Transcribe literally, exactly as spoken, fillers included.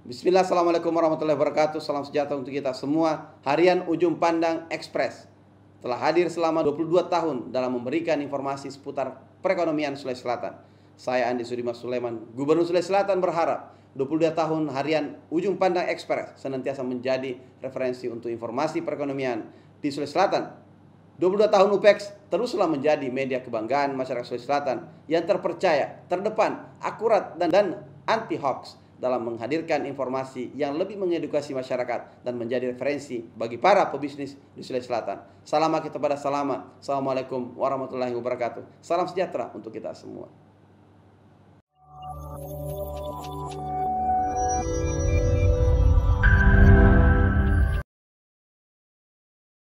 Bismillah, Assalamualaikum warahmatullahi wabarakatuh. Salam sejahtera untuk kita semua. Harian Ujung Pandang Express telah hadir selama dua puluh dua tahun dalam memberikan informasi seputar perekonomian Sulawesi Selatan. Saya Andi Sudimas Sulaiman, Gubernur Sulawesi Selatan, berharap dua puluh dua tahun harian Ujung Pandang Express senantiasa menjadi referensi untuk informasi perekonomian di Sulawesi Selatan. dua puluh dua tahun U P E X teruslah menjadi media kebanggaan masyarakat Sulawesi Selatan yang terpercaya, terdepan, akurat, dan, dan anti-hoax dalam menghadirkan informasi yang lebih mengedukasi masyarakat dan menjadi referensi bagi para pebisnis di Sulawesi Selatan. Salam kita pada salama. Assalamualaikum warahmatullahi wabarakatuh. Salam sejahtera untuk kita semua.